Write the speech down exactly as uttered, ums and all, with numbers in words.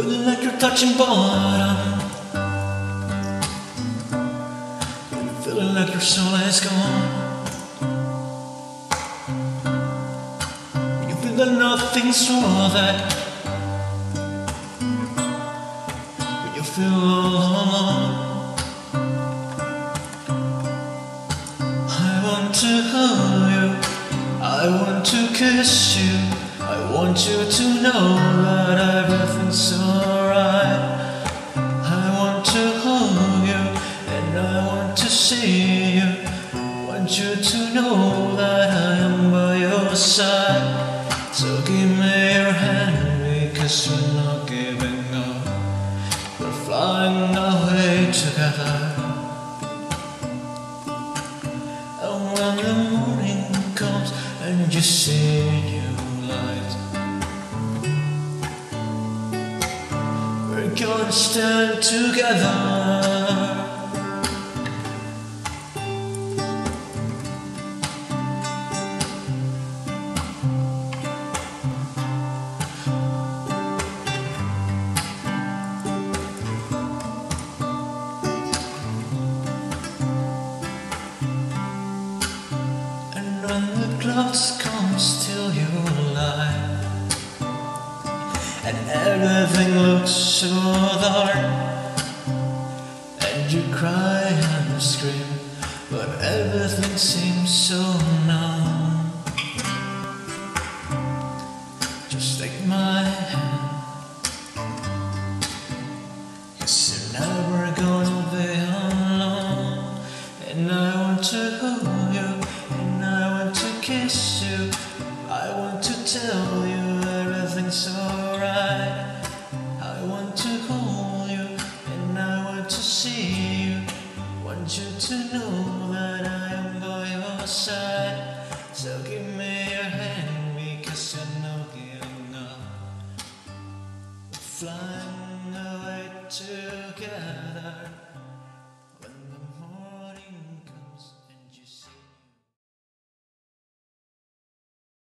feeling like you're touching bottom. You're feeling like your soul is gone. You feel that nothing's all that. You feel all alone. I want to hold you, I want to kiss you, I want you to know that everything's alright. I want to hold you and I want to see you. I want you to know that I am by your side. So give me your hand, because we're not giving up. We're flying away together. And when the morning comes and you see new light, we're gonna stand together. When the clouds come, still you're alive, and everything looks so dark, and you cry and scream, but everything seems so numb. Just take my hand, 'cause you're never gonna be alone. And I want to hold you, kiss you, I want to tell you everything's alright. I want to hold you and I want to see you. Want you to know that I am by your side. So give me your hand, because you're not giving up. We're flying away together.